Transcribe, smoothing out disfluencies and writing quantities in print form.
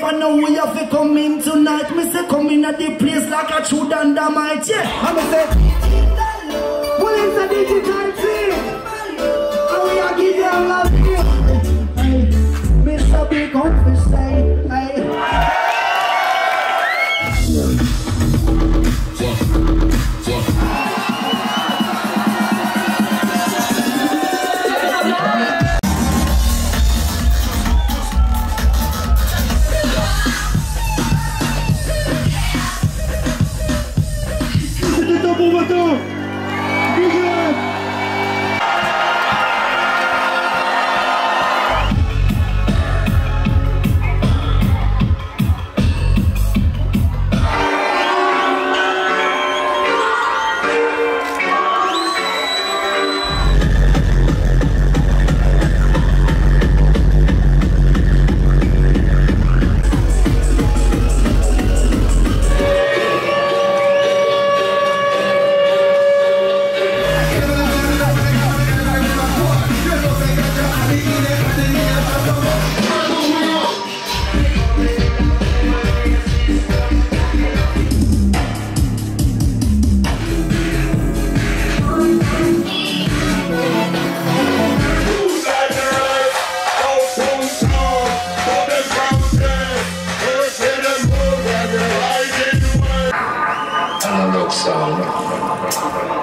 never know who you have to come in tonight. Me say come in at the place like a true dynamite. Yeah, I'm going to say, what is the digital thing? How we are give you love here? Mr. Big on the side. Analog sound.